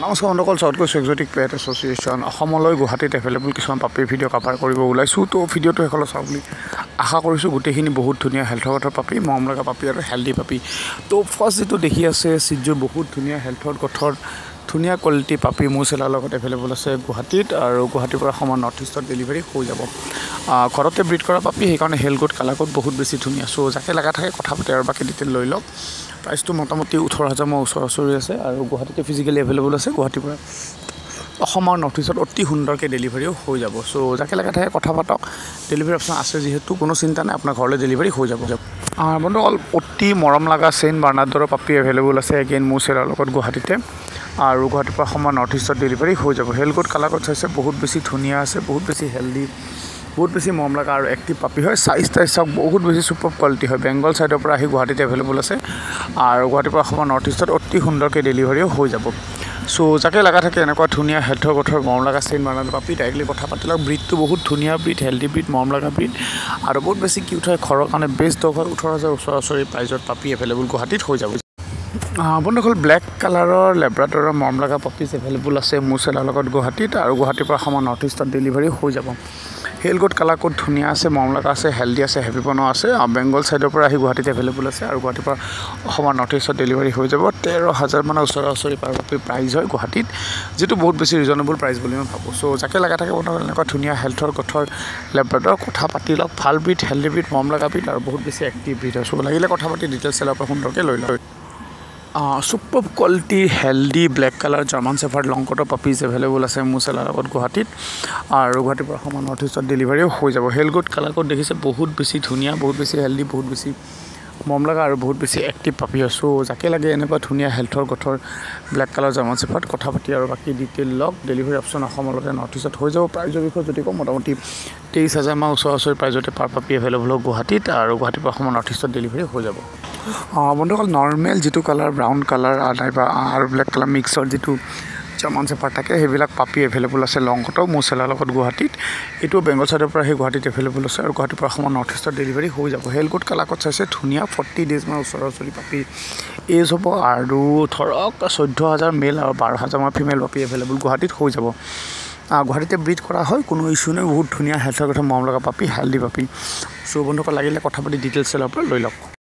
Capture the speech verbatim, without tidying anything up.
নমস্কাৰ বন্ধুসকল, south coast exotic pet association অসমলৈ গুৱাহাটীত এভেইলেবল কিছুমান পাপি ভিডিঅ' কভাৰ কৰিব ওলাইছোঁ। তো ভিডিঅ'টো সেইফালে চাওঁ বুলি আশা কৰিছোঁ। গোটেইখিনি বহুত ধুনীয়া হেল্থৰ কথাৰ পাপি, মৰম লগা পাপি আৰু হেল্ডি পাপি। তো ফাৰ্ষ্ট যিটো দেখি আছে চিজু বহুত ধুনীয়া হেল্থৰ কথাৰ ধুনীয়া কোৱালিটি পাপি মোৰ চেলাৰ লগত এভেইলেবল আছে গুৱাহাটীত, আৰু গুৱাহাটীৰ পৰা অসমৰ নৰ্থ ইষ্টত ডেলিভাৰী হৈ যাব। ঘৰতে ব্ৰিড কৰা পাপি, সেইকাৰণে হেল্থ গুড কালাৰ কোড বহুত বেছি ধুনীয়া। চ' যাকে লগা থাকে কথা পাতে আৰু বাকী ডিটেইল লৈ লওক। প্ৰাইচটো মোটামুটি ওঠৰ হাজাৰ মান ওচৰা ওচৰি আছে আৰু গুৱাহাটীতে ফিজিকেলি এভেইলেবল আছে। গুৱাহাটীৰ পৰা অসমৰ নৰ্থ ইষ্টত অতি সুন্দৰকৈ ডেলিভাৰীও হৈ যাব। চ' যাকে লগা থাকে কথা পাতক, ডেলিভাৰী অপশ্যন আছে যিহেতু কোনো চিন্তা নাই, আপোনাৰ ঘৰলৈ ডেলিভাৰী হৈ যাব। বন্ধুসকল, অতি মৰম লগা চেইন বাৰ্নাৰ্ডৰ পাপি এভেইলেবল আছে এগেইন মোৰ চেলাৰ লগত গুৱাহাটীতে, আৰু গুৱাহাটীৰ পৰা অসমৰ নৰ্থ ইষ্টত ডেলিভাৰী হৈ যাব। হেল্থ গুড কালাৰ কোড চাইছে বহুত বেছি ধুনীয়া আছে, বহুত বেছি হেল্ডি, বহুত বেছি মৰম লগা আৰু এক্টিভ পাপি হয়। চাইজ টাইজ চাওক বহুত বেছি ছুপাৰ কোৱালিটি হয়। বেংগল ছাইডৰ পৰা আহি গুৱাহাটীতে এভেইলেবল আছে, আৰু গুৱাহাটীৰ পৰা অসমৰ নৰ্থ ইষ্টত অতি সুন্দৰকৈ ডেলিভাৰীও হৈ যাব। চ' যাকে লগা থাকে এনেকুৱা ধুনীয়া হেল্থৰ কথাৰ মৰম লগা চেইন বাৰ্নাৰ্ডৰ পাপি ডাইৰেক্টলি কথা পাতি লওক। ব্ৰিডটো বহুত ধুনীয়া ব্ৰিড, হেল্ডি ব্ৰিড, মৰম লগা ব্ৰিড, আৰু বহুত বেছি কিউট হয়। ঘৰৰ কাৰণে বেষ্ট ডগ হয়। ওঠৰ হাজাৰ ওচৰা ওচৰি প্ৰাইজত পাপি এভেইলেবল গুৱাহাটীত হৈ যাব। বন্ধুসকল, ব্লেক কালাৰৰ লেব্ৰাডৰৰ মৰম লগা পাপিজ এভেইলেবল আছে মোৰ চেলাৰ লগত গুৱাহাটীত, আৰু গুৱাহাটীৰ পৰা অসমৰ নৰ্থ ইষ্টত ডেলিভাৰী হৈ যাব। হেল্থ গুড কালাৰ কোড ধুনীয়া আছে, মৰম লগা আছে, হেল্ডি আছে, হেভিপনো আছে। বেংগল ছাইডৰ পৰা আহি গুৱাহাটীত এভেইলেবল আছে, আৰু গুৱাহাটীৰ পৰা অসমৰ নৰ্থ ইষ্টত ডেলিভাৰী হৈ যাব। তেৰ হাজাৰ মানৰ ওচৰা ওচৰি পাৰ পাপি প্ৰাইজ হয় গুৱাহাটীত, যিটো বহুত বেছি ৰিজনেবল প্ৰাইচ বুলি মই ভাবোঁ। চ' যাকে লগা থাকে বন্ধুসকল এনেকুৱা ধুনীয়া হেল্থৰ কথাৰ লেব্ৰাডৰ কথা পাতি লওক। ভাল ব্ৰিড, হেল্ডি ব্ৰিড, মৰম লগা ব্ৰিড, আৰু বহুত বেছি এক্টিভ ব্ৰিড হয়। চ' লাগিলে কথা পাতি ডিটেইলছ চেলাৰ পৰা সুন্দৰকৈ লৈ লওক। Super quality healthy black colour German shepherd long coat puppies available আছে মোৰ চেলাৰ লগত গুৱাহাটীত, আৰু গুৱাহাটীৰ পৰা অসমৰ নৰ্থ ইষ্টত ডেলিভাৰীও হৈ যাব। হেল্থ গুড কালাৰ কোড দেখিছে বহুত বেছি ধুনীয়া, বহুত বেছি হেল্ডি, বহুত বেছি মৰম লগা আৰু বহুত বেছি এক্টিভ পাপি হয়। চ' যাকে লাগে এনেকুৱা ধুনীয়া হেল্থৰ কথাৰ ব্লেক কালাৰ জাৰ্মান চেফাৰ্ড কথা পাতি আৰু বাকী ডিটেইল লওক। ডেলিভাৰী অপশ্যন অসমলৈকে নৰ্থ ইষ্টত হৈ যাব। প্ৰাইজৰ বিষয়ে যদি কওঁ মোটামুটি তেইছ হাজাৰ মান ওচৰা ওচৰি প্ৰাইজতে পাৰ পাপি এভেইলেবল হয় গুৱাহাটীত, আৰু গুৱাহাটীৰ পৰা অসমৰ নৰ্থ ইষ্টত ডেলিভাৰী হৈ যাব। বন্ধুসকল, নৰ্মেল যিটো কালাৰ ব্ৰাউন কালাৰ নাইবা আৰু ব্লেক কালাৰ মিক্সৰ যিটো জাৰ্মান চেফাৰ্ড থাকে, সেইবিলাক পাপি এভেইলেবল আছে লং কটৰ মোৰ চেলাৰ লগত গুৱাহাটীত। এইটো বেংগল ছাইডৰ পৰা আহি গুৱাহাটীত এভেইলেবল আছে, আৰু গুৱাহাটীৰ পৰা অসমৰ নৰ্থ ইষ্টত ডেলিভাৰী হৈ যাব। হেল্থ গুড কালাৰ কোড চাইছে ধুনীয়া, ফৰ্টি ডেজ মান ওচৰা ওচৰি পাপি এজ হ'ব, আৰু ধৰক চৈধ্য হাজাৰ মেল আৰু বাৰ হাজাৰ মান ফিমেল পাপি এভেইলেবল গুৱাহাটীত হৈ যাব। গুৱাহাটীতে ব্ৰিড কৰা হয়, কোনো ইছ্যু নাই। বহুত ধুনীয়া হেল্থৰ কথা মৰম লগা পাপি, হেল্ডি পাপি। চ' বন্ধুসকল লাগিলে কথা পাতি ডিটেইলছ চেলাৰ পৰা লৈ লওক।